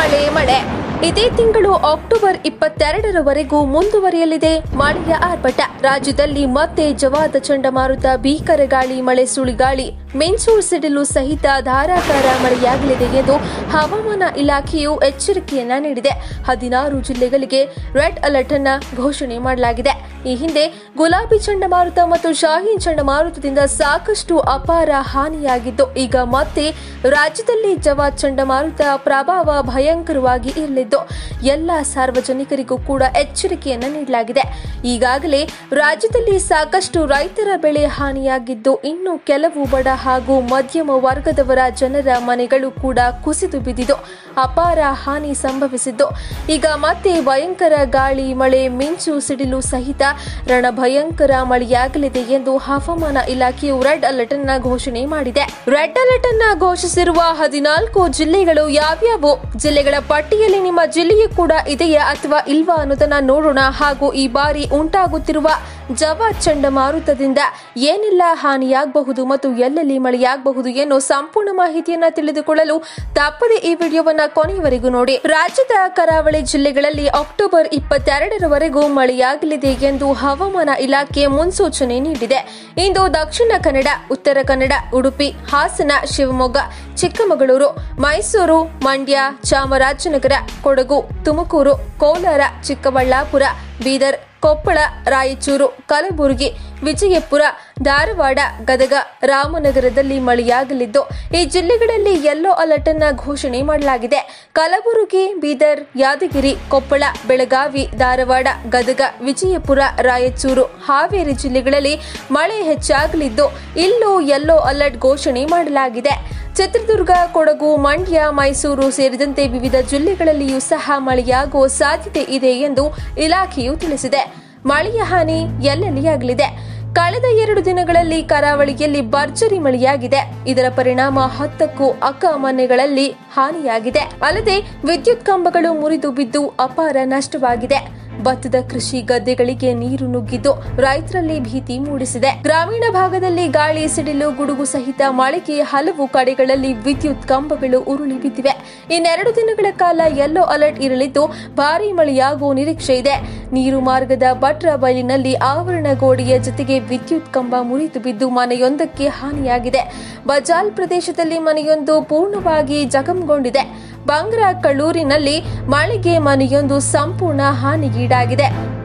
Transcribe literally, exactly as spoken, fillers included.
ಮಳೆ ಮಳೆ ಇದೇ ತಿಂಗಳು ಅಕ್ಟೋಬರ್ ಇಪ್ಪತ್ತೆರಡರವರೆಗೂ ಮುಂದುವರಿಯಲಿದೆ ಮಳೆಯ ಆರ್ಭಟ. ರಾಜ್ಯದಲ್ಲಿ ಮತ್ತೆ ಜವಾದ ಚಂಡಮಾರುತ, ಭೀಕರ ಗಾಳಿ, ಮಳೆ, ಸುಳಿಗಾಳಿ, ಮಿಂಚು, ಸಿಡಿಲು ಸಹಿತ ಧಾರಾಕಾರ ಮಳೆಯಾಗಲಿದೆ ಎಂದು ಹವಾಮಾನ ಇಲಾಖೆಯು ಎಚ್ಚರಿಕೆಯನ್ನ ನೀಡಿದೆ. ಹದಿನಾರು ಜಿಲ್ಲೆಗಳಿಗೆ ರೆಡ್ ಅಲರ್ಟ್ ಅನ್ನ ಘೋಷಣೆ ಮಾಡಲಾಗಿದೆ. ಈ ಹಿಂದೆ ಗುಲಾಬಿ ಚಂಡಮಾರುತ ಮತ್ತು ಶಾಹೀನ್ ಚಂಡಮಾರುತದಿಂದ ಸಾಕಷ್ಟು ಅಪಾರ ಹಾನಿಯಾಗಿದ್ದು, ಈಗ ಮತ್ತೆ ರಾಜ್ಯದಲ್ಲಿ ಜವಾದ್ ಚಂಡಮಾರುತ ಪ್ರಭಾವ ಭಯಂಕರವಾಗಿ ಇರಲಿದ್ದು ಎಲ್ಲ ಸಾರ್ವಜನಿಕರಿಗೂ ಕೂಡ ಎಚ್ಚರಿಕೆಯನ್ನ ನೀಡಲಾಗಿದೆ. ಈಗಾಗಲೇ ರಾಜ್ಯದಲ್ಲಿ ಸಾಕಷ್ಟು ರೈತರ ಬೆಳೆ ಹಾನಿಯಾಗಿದ್ದು, ಇನ್ನು ಕೆಲವು ಬಡ ಹಾಗೂ ಮಧ್ಯಮ ವರ್ಗದವರ ಜನರ ಮನೆಗಳು ಕೂಡ ಕುಸಿದು ಬಿದ್ದಿದ್ದು, ಅಪಾರ ಹಾನಿ ಸಂಭವಿಸಿದ್ದು, ಈಗ ಮತ್ತೆ ಭಯಂಕರ ಗಾಳಿ, ಮಳೆ, ಮಿಂಚು, ಸಿಡಿಲು ಸಹಿತ ರಣಭಯಂಕರ ಮಳೆಯಾಗಲಿದೆ ಎಂದು ಹವಾಮಾನ ಇಲಾಖೆಯು ರೆಡ್ ಅಲರ್ಟ್ ಅನ್ನ ಘೋಷಣೆ ಮಾಡಿದೆ. ರೆಡ್ ಅಲರ್ಟ್ ಅನ್ನ ಘೋಷಿಸಿರುವ ಹದಿನಾಲ್ಕು ಜಿಲ್ಲೆಗಳು ಯಾವ್ಯಾವು? ಜಿಲ್ಲೆಗಳ ಪಟ್ಟಿಯಲ್ಲಿ ನಿಮ್ಮ ಜಿಲ್ಲೆಯೂ ಕೂಡ ಇದೆಯಾ ಅಥವಾ ಇಲ್ವಾ ಅನ್ನೋದನ್ನ ನೋಡೋಣ. ಹಾಗೂ ಈ ಬಾರಿ ಉಂಟಾಗುತ್ತಿರುವ ಜವಾದ್ ಚಂಡಮಾರುತದಿಂದ ಏನೆಲ್ಲ ಹಾನಿಯಾಗಬಹುದು ಮತ್ತು ಎಲ್ಲೆಲ್ಲಿ ಮಳೆಯಾಗಬಹುದು ಎನ್ನೋ ಸಂಪೂರ್ಣ ಮಾಹಿತಿಯನ್ನ ತಿಳಿದುಕೊಳ್ಳಲು ತಪ್ಪದೆ ಈ ವಿಡಿಯೋವನ್ನ ಕೊನೆಯವರೆಗೂ ನೋಡಿ. ರಾಜ್ಯದ ಕರಾವಳಿ ಜಿಲ್ಲೆಗಳಲ್ಲಿ ಅಕ್ಟೋಬರ್ ಇಪ್ಪತ್ತೆರಡರವರೆಗೂ ಮಳೆಯಾಗಲಿದೆ ಎಂದು ಹವಾಮಾನ ಇಲಾಖೆ ಮುನ್ಸೂಚನೆ ನೀಡಿದೆ. ಇಂದು ದಕ್ಷಿಣ ಕನ್ನಡ, ಉತ್ತರ ಕನ್ನಡ, ಉಡುಪಿ, ಹಾಸನ, ಶಿವಮೊಗ್ಗ, ಚಿಕ್ಕಮಗಳೂರು, ಮೈಸೂರು, ಮಂಡ್ಯ, ಚಾಮರಾಜನಗರ, ಕೊಡಗು, ತುಮಕೂರು, ಕೋಲಾರ, ಚಿಕ್ಕಬಳ್ಳಾಪುರ, ಬೀದರ್, ಕೊಪ್ಪಳ, ರಾಯಚೂರು, ಕಲಬುರಗಿ, ವಿಜಯಪುರ, ಧಾರವಾಡ, ಗದಗ, ರಾಮನಗರದಲ್ಲಿ ಮಳೆಯಾಗಲಿದ್ದು, ಈ ಜಿಲ್ಲೆಗಳಲ್ಲಿ ಯೆಲ್ಲೋ ಅಲರ್ಟ್ ಅನ್ನ ಘೋಷಣೆ ಮಾಡಲಾಗಿದೆ. ಕಲಬುರಗಿ, ಬೀದರ್, ಯಾದಗಿರಿ, ಕೊಪ್ಪಳ, ಬೆಳಗಾವಿ, ಧಾರವಾಡ, ಗದಗ, ವಿಜಯಪುರ, ರಾಯಚೂರು, ಹಾವೇರಿ ಜಿಲ್ಲೆಗಳಲ್ಲಿ ಮಳೆ ಹೆಚ್ಚಾಗಲಿದ್ದು, ಇಲ್ಲೂ ಯೆಲ್ಲೋ ಅಲರ್ಟ್ ಘೋಷಣೆ ಮಾಡಲಾಗಿದೆ. ಚಿತ್ರದುರ್ಗ, ಕೊಡಗು, ಮಂಡ್ಯ, ಮೈಸೂರು ಸೇರಿದಂತೆ ವಿವಿಧ ಜಿಲ್ಲೆಗಳಲ್ಲಿಯೂ ಸಹ ಮಳೆಯಾಗುವ ಸಾಧ್ಯತೆ ಇದೆ ಎಂದು ಇಲಾಖೆಯು ತಿಳಿಸಿದೆ. ಮಳೆಯ ಹಾನಿ ಎಲ್ಲೆಲ್ಲಿ ಆಗಲಿದೆ? ಕಳೆದ ಎರಡು ದಿನಗಳಲ್ಲಿ ಕರಾವಳಿಯಲ್ಲಿ ಭರ್ಜರಿ ಮಳೆಯಾಗಿದೆ. ಇದರ ಪರಿಣಾಮ ಹತ್ತಕ್ಕೂ ಅಕ್ಕ ಮನೆಗಳಲ್ಲಿ ಹಾನಿಯಾಗಿದೆ. ಅಲ್ಲದೆ ವಿದ್ಯುತ್ ಕಂಬಗಳು ಮುರಿದು ಬಿದ್ದು ಅಪಾರ ನಷ್ಟವಾಗಿದೆ. ಭತ್ತದ ಕೃಷಿ ಗದ್ದೆಗಳಿಗೆ ನೀರು ನುಗ್ಗಿದ್ದು ರೈತರಲ್ಲಿ ಭೀತಿ ಮೂಡಿಸಿದೆ. ಗ್ರಾಮೀಣ ಭಾಗದಲ್ಲಿ ಗಾಳಿ, ಸಿಡಿಲು, ಗುಡುಗು ಸಹಿತ ಮಳೆಗೆ ಹಲವು ಕಡೆಗಳಲ್ಲಿ ವಿದ್ಯುತ್ ಕಂಬಗಳು ಉರುಳಿ ಬಿದ್ದಿವೆ. ಇನ್ನೆರಡು ದಿನಗಳ ಕಾಲ ಯೆಲ್ಲೋ ಅಲರ್ಟ್ ಇರಲಿದ್ದು, ಭಾರೀ ಮಳೆಯಾಗುವ ನಿರೀಕ್ಷೆ ಇದೆ. ನೀರು ಮಾರ್ಗದ ಭಟ್ರ ಬಯಲಿನಲ್ಲಿ ಆವರಣ ಗೋಡೆಯ ಜೊತೆಗೆ ವಿದ್ಯುತ್ ಕಂಬ ಮುರಿದು ಬಿದ್ದು ಮನೆಯೊಂದಕ್ಕೆ ಹಾನಿಯಾಗಿದೆ. ಬಜಾಲ್ ಪ್ರದೇಶದಲ್ಲಿ ಮನೆಯೊಂದು ಪೂರ್ಣವಾಗಿ ಜಖಂಗೊಂಡಿದೆ. ಬಂಗ್ರಾ ಕಳ್ಳೂರಿನಲ್ಲಿ ಮಳೆಗೆ ಮನೆಯೊಂದು ಸಂಪೂರ್ಣ ಹಾನಿಗೀಡಾಗಿದೆ.